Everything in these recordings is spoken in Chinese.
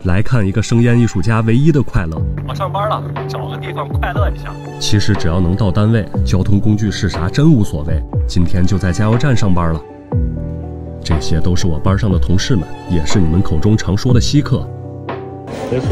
来看一个生腌艺术家唯一的快乐。 我上班了，找个地方快乐一下。 其实只要能到单位，交通工具是啥真无所谓。今天就在加油站上班了。这些都是我班上的同事们，也是你们口中常说的稀客。 This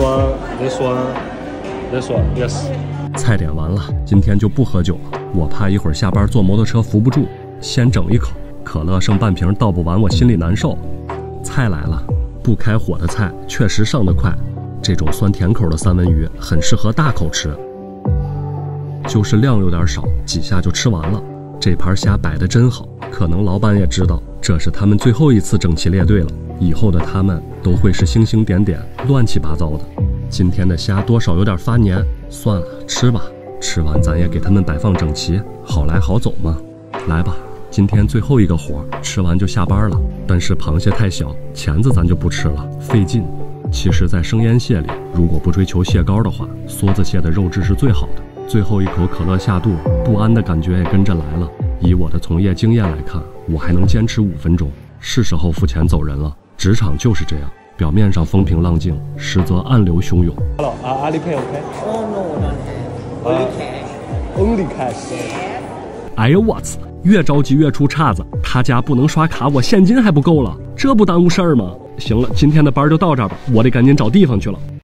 one, yes。 菜点完了，今天就不喝酒了，我怕一会儿下班坐摩托车扶不住，先整一口。可乐剩半瓶，倒不完我心里难受。菜来了。不开火的菜确实上得快，这种酸甜口的三文鱼很适合大口吃，就是量有点少，几下就吃完了。这盘虾摆得真好，可能老板也知道这是他们最后一次整齐列队了，以后的他们都会是星星点点乱七八糟的。今天的虾多少有点发黏，算了，吃吧，吃完咱也给他们摆放整齐，好来好走嘛。来吧，今天最后一个活，吃完就下班了。但是螃蟹太小，钳子咱就不吃了，费劲。其实在生腌蟹里，如果不追求蟹膏的话，梭子蟹的肉质是最好的。最后一口可乐下肚，不安的感觉也跟着来了。以我的从业经验来看，我还能坚持5分钟，是时候付钱走人了。职场就是这样，表面上风平浪静，实则暗流汹涌。 Hello, Alipay OK? Oh no, don't have. Only Only cash. cash. 哎呦我操！越着急越出岔子，他家不能刷卡，我现金还不够了，这不耽误事儿吗？行了，今天的班就到这儿吧，我得赶紧找地方去了。